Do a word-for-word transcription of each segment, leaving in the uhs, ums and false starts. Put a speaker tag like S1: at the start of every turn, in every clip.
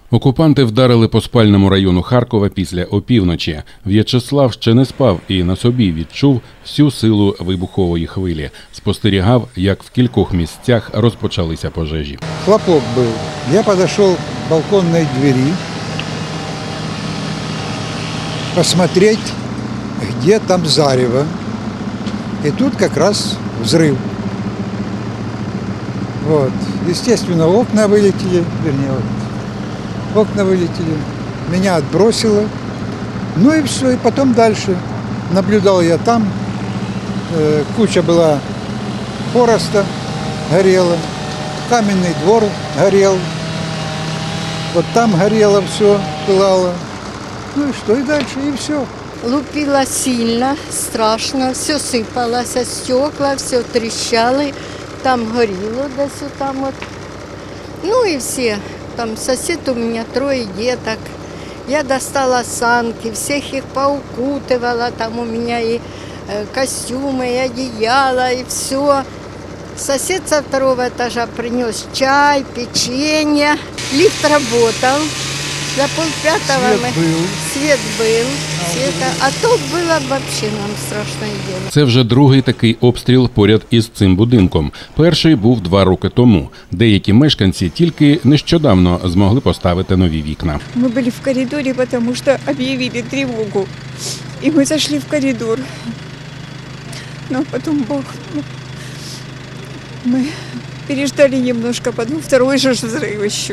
S1: Окупанти вдарили по спальному району Харкова після опівночі. В'ячеслав ще не спав і на собі відчув всю силу вибухової хвилі. Спостерігав, як в кількох місцях розпочалися пожежі.
S2: Хлопок був. Я підійшов к балконній двері, посмотреть, где там зарево. И тут как раз взрыв. Вот. Естественно, окна вылетели, вернее, вот, окна вылетели, меня отбросило. Ну и все, и потом дальше. Наблюдал я там, э, куча была хвороста, горела, каменный двор горел, вот там горело все, пылало. Ну и что, и дальше, и все.
S3: Лупило сильно, страшно, все сыпалось, стекла, все трещало, там горело, да все там вот. Ну и все, там сосед у меня трое деток. Я достала санки, всех их поукутывала, там у меня и костюмы, и одеяло, и все. Сосед со второго этажа принес чай, печенье, лифт работал. До полпятого
S2: Свет
S3: мы...
S2: был.
S3: Свет был. Света. А тут было вообще нам страшное дело.
S1: Це вже другий такий обстріл поряд із цим будинком. Перший був два роки тому. Деякі мешканці тільки нещодавно змогли поставити нові вікна.
S4: Мы были в коридоре, потому что объявили тревогу. И мы зашли в коридор. Но потом Бог... Мы переждали немножко, потом второй же взрыв еще.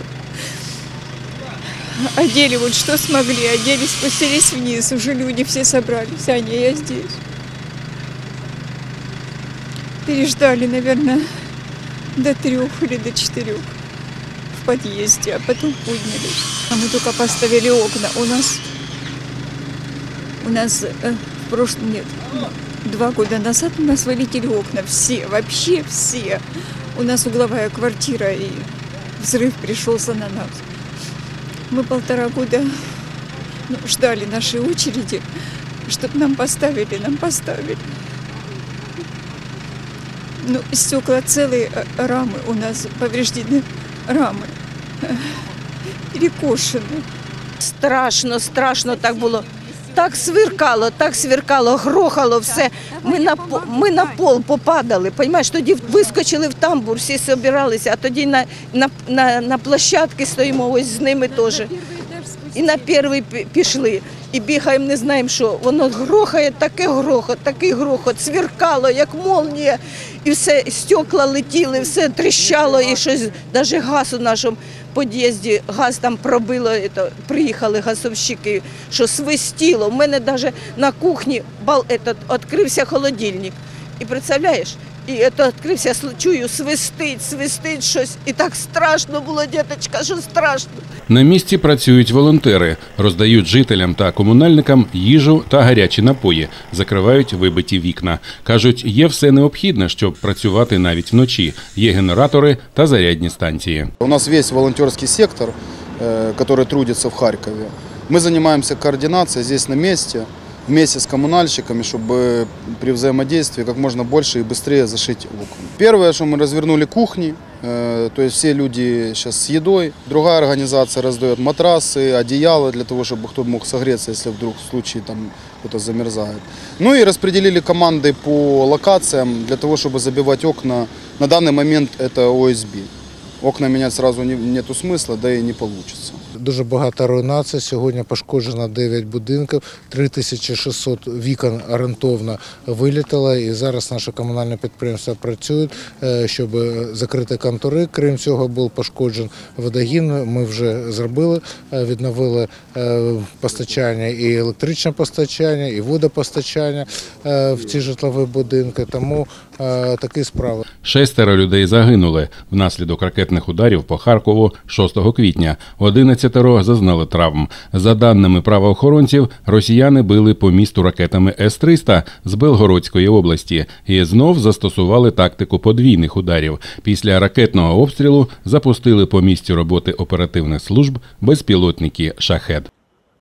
S4: Одели вот что смогли, одели, спустились вниз, уже люди все собрались, Аня, я здесь. Переждали, наверное, до трех или до четырех в подъезде, а потом поднялись. А мы только поставили окна. У нас, у нас э, в прошлом, нет, два года назад у нас вылетели окна, все, вообще все. У нас угловая квартира, и взрыв пришелся на нас. Мы полтора года ну, ждали нашей очереди, чтобы нам поставили, нам поставили. Ну, стекла целые, рамы у нас повреждены, рамы перекошены.
S5: Страшно, страшно так було. Так сверкало, так сверкало, грохало все. Ми на, ми на пол попадали, розумієш? Тоді вискочили в тамбур, всі збиралися, а тоді на, на, на, на площадці стоїмо, ось з ними теж. І на перший пішли, і бігаємо, не знаємо що. Воно грохає, таке грохот, такий грохот, сверкало, як молнія. І все, стекла летіли, все тріщало, і щось, навіть газ у нашому під'їзді, газ там пробило, это, приїхали газовщики, що свистіло. У мене навіть на кухні бал, этот, відкрився холодильник. І представляєш, і это, відкрився, чую, свистить, свистить щось. І так страшно було, діточка, що страшно.
S1: На місці працюють волонтери, роздають жителям та комунальникам їжу та гарячі напої, закривають вибиті вікна. Кажуть, є все необхідне, щоб працювати навіть вночі. Є генератори та зарядні станції.
S6: У нас весь волонтерский сектор, который трудится в Харькове. Мы занимаемся координацией здесь на месте, вместе с коммунальщиками, чтобы при взаимодействии как можно больше и быстрее зашить окна. Первое, что мы развернули кухни, то есть все люди сейчас с едой. Другая организация раздает матрасы, одеяла для того, чтобы кто-то мог согреться, если вдруг в случае там кто-то замерзает. Ну и распределили команды по локациям для того, чтобы забивать окна. На данный момент это О С Б. Окна менять сразу нету смысла, да и не получится.
S2: Дуже багато руйнацій. Сьогодні пошкоджено дев'ять будинків, три тисячі шістсот вікон орієнтовно вилітало. І зараз наші комунальні підприємства працюють, щоб закрити контури. Крім цього, був пошкоджений водогін. Ми вже зробили, відновили постачання і електричне постачання, і водопостачання в ці житлові будинки. Тому такі справи.
S1: Шестеро людей загинули внаслідок ракетних ударів по Харкову шостого квітня. одинадцятеро зазнали травм. За даними правоохоронців, росіяни били по місту ракетами С триста з Белгородської області і знов застосували тактику подвійних ударів. Після ракетного обстрілу запустили по місці роботи оперативних служб безпілотники «Шахед».